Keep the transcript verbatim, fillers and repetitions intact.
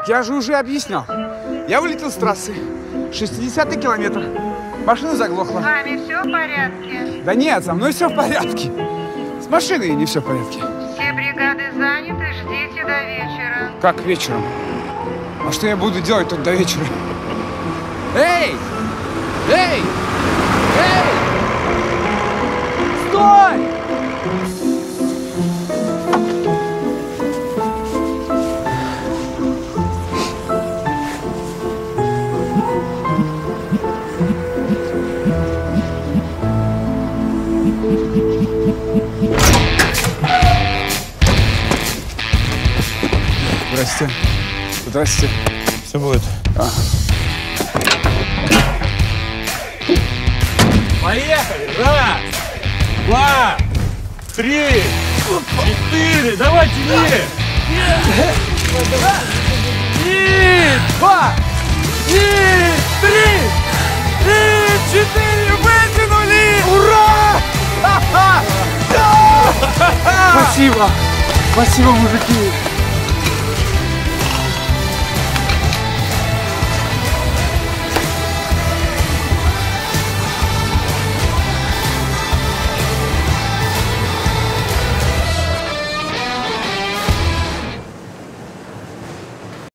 Я же уже объяснял. Я вылетел с трассы. шестидесятый километр. Машина заглохла. С вами все в порядке? Да нет, со мной все в порядке. С машиной не все в порядке. Все бригады заняты, ждите до вечера. Как вечером? А что я буду делать тут до вечера? Эй! Эй! Эй! Стой! Здрасте. Здрасте. Все будет. А. Поехали! Раз, два, три, четыре. Давай, тяни! И два, и три, и четыре вытянули! Ура! Спасибо! Спасибо, мужики!